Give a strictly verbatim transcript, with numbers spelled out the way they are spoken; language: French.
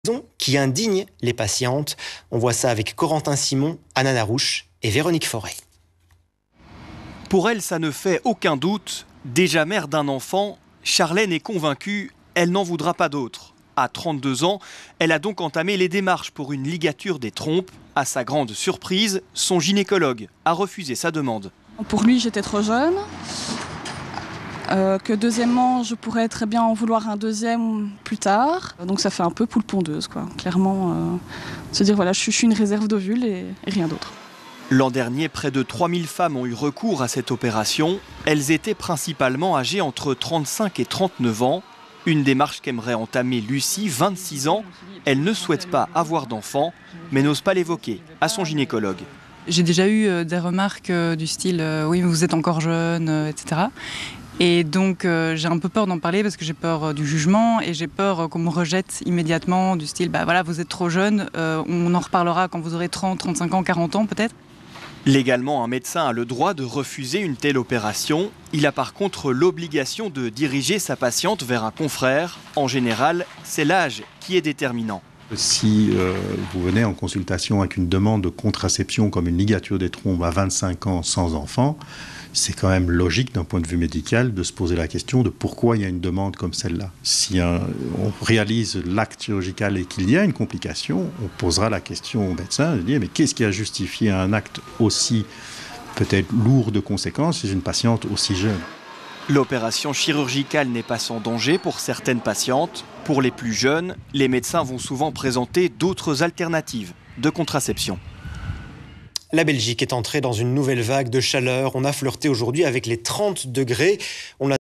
Qui indigne les patientes. On voit ça avec Corentin Simon, Anna Narouche et Véronique Forêt. Pour elle, ça ne fait aucun doute. Déjà mère d'un enfant, Charlène est convaincue, elle n'en voudra pas d'autre. À trente-deux ans, elle a donc entamé les démarches pour une ligature des trompes. À sa grande surprise, son gynécologue a refusé sa demande. Pour lui, j'étais trop jeune. Euh, que deuxièmement, je pourrais très bien en vouloir un deuxième plus tard. Donc ça fait un peu poule pondeuse, quoi. Clairement, euh, se dire voilà, je suis, je suis une réserve d'ovules et, et rien d'autre. L'an dernier, près de trois mille femmes ont eu recours à cette opération. Elles étaient principalement âgées entre trente-cinq et trente-neuf ans. Une démarche qu'aimerait entamer Lucie, vingt-six ans. Elle ne souhaite pas avoir d'enfant, mais n'ose pas l'évoquer à son gynécologue. J'ai déjà eu des remarques du style euh, « oui, mais vous êtes encore jeune euh, », et cetera. Et donc euh, j'ai un peu peur d'en parler parce que j'ai peur euh, du jugement et j'ai peur euh, qu'on me rejette immédiatement du style bah voilà, vous êtes trop jeune, euh, on en reparlera quand vous aurez trente, trente-cinq ans, quarante ans peut-être. Légalement, un médecin a le droit de refuser une telle opération. Il a par contre l'obligation de diriger sa patiente vers un confrère. En général, c'est l'âge qui est déterminant. Si euh, vous venez en consultation avec une demande de contraception comme une ligature des trompes à vingt-cinq ans sans enfant, c'est quand même logique d'un point de vue médical de se poser la question de pourquoi il y a une demande comme celle-là. Si un, on réalise l'acte chirurgical et qu'il y a une complication, on posera la question au médecin de dire mais qu'est-ce qui a justifié un acte aussi peut-être lourd de conséquences chez une patiente aussi jeune ? L'opération chirurgicale n'est pas sans danger pour certaines patientes. Pour les plus jeunes, les médecins vont souvent présenter d'autres alternatives de contraception. La Belgique est entrée dans une nouvelle vague de chaleur. On a flirté aujourd'hui avec les trente degrés. On l'a